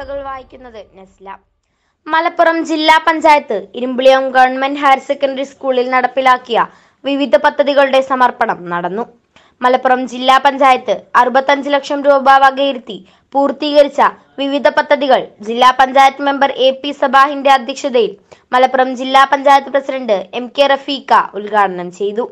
വാർത്തകൾ വായിക്കുന്നത് നസ്ല. മലപ്പുറം ജില്ലാ panchayat Irumbiliyam government higher secondary സ്കൂളിൽ നടപ്പിലാക്കിയ വിവിധ പദ്ധതികളുടെ സമർപ്പണം നടന്നു. മലപ്പുറം ജില്ലാ പഞ്ചായത്ത് 65 ലക്ഷം രൂപ വകയിരുത്തി പൂർത്തീകരിച്ച വിവിധ പദ്ധതികൾ ജില്ലാ പഞ്ചായത്ത് മെമ്പർ AP സബാഹിന്റെ അധ്യക്ഷതയിൽ മലപ്പുറം ജില്ലാ പഞ്ചായത്ത് പ്രസിഡന്റ് MK റഫീഖ ഉദ്ഘാടനം ചെയ്തു.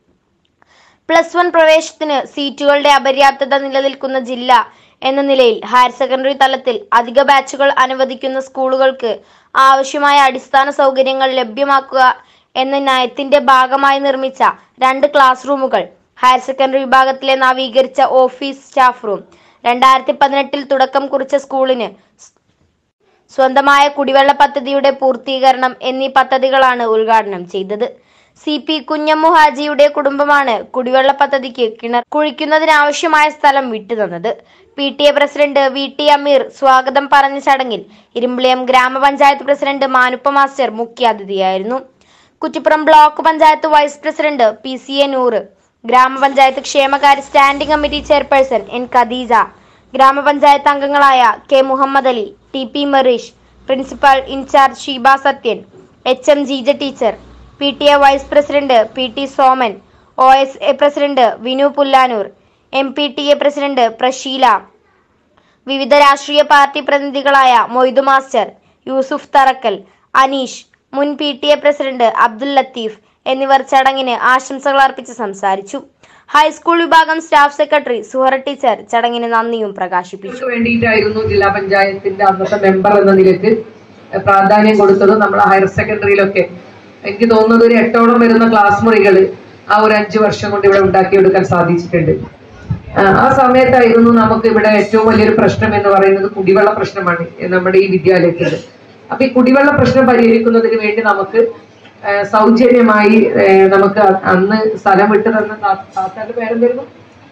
+1 പ്രവേശനത്തിന് സീറ്റുകളുടെ അപര്യാപ്തത നിലനിൽക്കുന്ന ജില്ല എന്ന നിലയിൽ ഹയർ സെക്കൻഡറി തലത്തിൽ അധിക ബാച്ചുകൾ അനുവദിക്കുന്ന സ്കൂളുകൾക്ക് ആവശ്യമായ അടിസ്ഥാന സൗകര്യങ്ങൾ ലഭ്യമാക്കുക എന്ന നയത്തിന്റെ ഭാഗമായി നിർമ്മിച്ച 2 ക്ലാസ് റൂമുകൾ, ഹയർ സെക്കൻഡറി വിഭാഗത്തിലെ നവീകരിച്ച ഓഫീസ് സ്റ്റാഫ് റൂം, 2018-ൽ തുടക്കം കുറിച്ച സ്കൂളിന് സ്വന്തമായ കുടിവെള്ള പദ്ധതിയുടെ പൂർത്തീകരണം എന്നീ പദ്ധതികളാണ് ഉദ്ഘാടനം ചെയ്തത്. CP കുഞ്ഞമ്മു ഹാജിയുടെ കുടുംബമാണ് കുടിവെള്ള പദ്ധതിക്ക് കിണർ കുഴിക്കുന്നതിനാവശ്യമായ സ്ഥലം വിട്ടുതന്നത്. PTA പ്രസിഡന്റ് VT അമീർ സ്വാഗതം പറഞ്ഞ ചടങ്ങിൽ ഇരുമ്പിളിയം ഗ്രാമപഞ്ചായത്ത് പ്രസിഡന്റ് മാനുപ്പ മാസ്റ്റർ മുഖ്യാതിഥിയായിരുന്നു. Kuttippuram block panchayat vice president PCA Noor, ഗ്രാമപഞ്ചായത്ത് ക്ഷേമകാര്യ standing committee chairperson N Khadeeja, ഗ്രാമപഞ്ചായത്ത് അംഗങ്ങളായ K Muhammad Ali, TP Mereesh, principal incharge Sheeba Sathyan, HM Jeeja teacher, PTA vice president PT Soman, OSA president Vinu Pullanur, MPTA president Prasheela, വിവിധ രാഷ്ട്രീയ പാർട്ടി പ്രതിനിധികളായ മൊയ്തു മാസ്റ്റർ, യൂസുഫ് തറക്കൽ, അനീഷ്, മുൻ PTA പ്രസിഡന്റ് അബ്ദുൽ ലത്തീഫ് എന്നിവർ ചടങ്ങിന് ആശംസകൾ അർപ്പിച്ച് സംസാരിച്ചു. ഹൈസ്കൂൾ വിഭാഗം സ്റ്റാഫ് സെക്രട്ടറി സുഹറ ടീച്ചർ ചടങ്ങിന് നന്ദിയും പ്രകാശിപ്പിച്ചു. വേണ്ടിയിട്ടായിരുന്നു ജില്ലാ പഞ്ചായത്തിന്റെ അന്നത്തെ മെമ്പർ എന്ന നിലയ്ക്ക് പ്രാധാന്യം കൊടുത്തത്. നമ്മൾ ഹയർ സെക്കൻഡറിയിലൊക്കെ എനിക്ക് തോന്നുന്നത് ഒരു 8ഓളം വരുന്ന ക്ലാസ് മുറികൾ ആ ഒരു 5 വർഷം കൊണ്ട് ഇവിടെ ഉണ്ടാക്കിയെടുക്കാൻ സാധിച്ചിട്ടുണ്ട്. ആ സമയത്തായിരുന്നു നമുക്ക് ഇവിടെ ഏറ്റവും വലിയൊരു പ്രശ്നം എന്ന് പറയുന്നത് കുടിവെള്ള പ്രശ്നമാണ് നമ്മുടെ ഈ വിദ്യാലയത്തിൽ. അപ്പൊ ഈ കുടിവെള്ള പ്രശ്നം പരിഹരിക്കുന്നതിന് വേണ്ടി നമുക്ക് സൗജന്യമായി നമുക്ക് അന്ന് സ്ഥലം വിട്ടു തന്ന താത്താന്റെ പേരെന്തായിരുന്നു?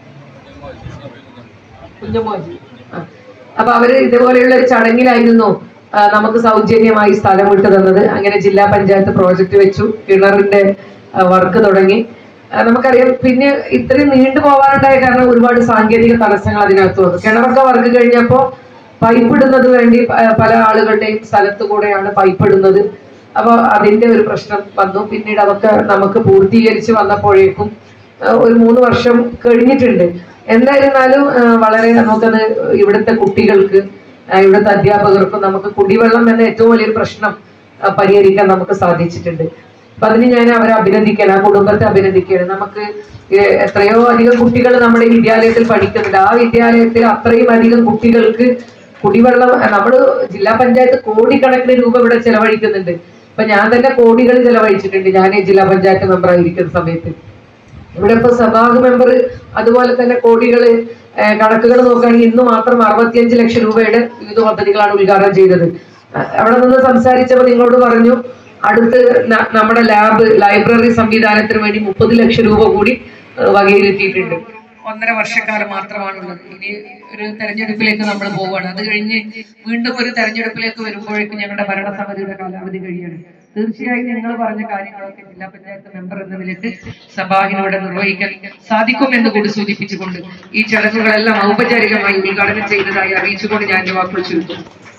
കുഞ്ഞമോജി. അപ്പൊ അവര് ഇതുപോലെയുള്ള ഒരു ചടങ്ങിലായിരുന്നു നമുക്ക് സൗജന്യമായി സ്ഥലം വിട്ടു തന്നത്. അങ്ങനെ ജില്ലാ പഞ്ചായത്ത് പ്രോജക്റ്റ് വെച്ചു, കിണറിന്റെ വർക്ക് തുടങ്ങി. നമുക്കറിയാം പിന്നെ ഇത്രയും നീണ്ടു പോകാനുണ്ടായ കാരണം ഒരുപാട് സാങ്കേതിക തടസ്സങ്ങൾ അതിനകത്ത് വന്നു. കിണറൊക്കെ വർക്ക് കഴിഞ്ഞപ്പോ പൈപ്പ് ഇടുന്നത് വേണ്ടി പല ആളുകളുടെയും സ്ഥലത്ത് കൂടെയാണ് പൈപ്പ് ഇടുന്നത്. അപ്പൊ അതിന്റെ ഒരു പ്രശ്നം വന്നു. പിന്നീട് അതൊക്കെ നമുക്ക് പൂർത്തീകരിച്ച് വന്നപ്പോഴേക്കും ഒരു 3 വർഷം കഴിഞ്ഞിട്ടുണ്ട്. എന്തായിരുന്നാലും വളരെ നമുക്കത് ഇവിടുത്തെ കുട്ടികൾക്ക് ഇവിടുത്തെ അധ്യാപകർക്കും നമുക്ക് കുടിവെള്ളം എന്ന ഏറ്റവും വലിയൊരു പ്രശ്നം പരിഹരിക്കാൻ നമുക്ക് സാധിച്ചിട്ടുണ്ട്. അപ്പൊ അതിന് ഞാൻ അവരെ അഭിനന്ദിക്കണം, ആ കുടുംബത്തെ അഭിനന്ദിക്കണം. നമുക്ക് എത്രയോ അധികം കുട്ടികൾ നമ്മുടെ വിദ്യാലയത്തിൽ പഠിക്കുന്നുണ്ട്. ആ വിദ്യാലയത്തിൽ അത്രയും അധികം കുട്ടികൾക്ക് കുടിവെള്ളം നമ്മൾ ജില്ലാ പഞ്ചായത്ത് കോടിക്കണക്കിന് രൂപ ഇവിടെ ചെലവഴിക്കുന്നുണ്ട്. ഇപ്പൊ ഞാൻ തന്നെ കോടികൾ ചെലവഴിച്ചിട്ടുണ്ട് ഞാൻ ജില്ലാ പഞ്ചായത്ത് മെമ്പർ ആയിരിക്കുന്ന സമയത്ത്. ഇവിടെ ഇപ്പൊ സഭാഗ് മെമ്പർ അതുപോലെ തന്നെ കോടികൾ കണക്കുകൾ നോക്കുകയാണെങ്കിൽ ഇന്ന് മാത്രം 65 ലക്ഷം രൂപയുടെ വിവിധ പദ്ധതികളാണ് ഉദ്ഘാടനം ചെയ്തത്. അവിടെ നിന്ന് സംസാരിച്ചപ്പോൾ നിങ്ങളോട് പറഞ്ഞു അടുത്ത് നമ്മുടെ ലൈബ്രറി സംവിധാനത്തിന് വേണ്ടി 30 ലക്ഷം രൂപ കൂടി വകയിരുത്തിയിട്ടുണ്ട്. 1.5 വർഷക്കാലം മാത്രമാണുള്ളത്. ഇനി ഒരു തെരഞ്ഞെടുപ്പിലേക്ക് നമ്മൾ പോവുകയാണ്. അത് കഴിഞ്ഞ് വീണ്ടും ഒരു തെരഞ്ഞെടുപ്പിലേക്ക് വരുമ്പോഴേക്കും ഞങ്ങളുടെ ഭരണസമിതിയുടെ കാലാവധി കഴിയാണ്. തീർച്ചയായും നിങ്ങൾ പറഞ്ഞ കാര്യങ്ങളൊക്കെ ജില്ലാ പഞ്ചായത്ത് മെമ്പർ എന്ന നിലയ്ക്ക് സഭാഹിനോട് നിർവഹിക്കാൻ സാധിക്കുമെന്ന് കൂടി സൂചിപ്പിച്ചുകൊണ്ട് ഈ ചടങ്ങുകളെല്ലാം ഔപചാരികമായി ഉദ്ഘാടനം ചെയ്തതായി അറിയിച്ചുകൊണ്ട് ഞാൻ വാക്കുകൾ ചുരുക്കും.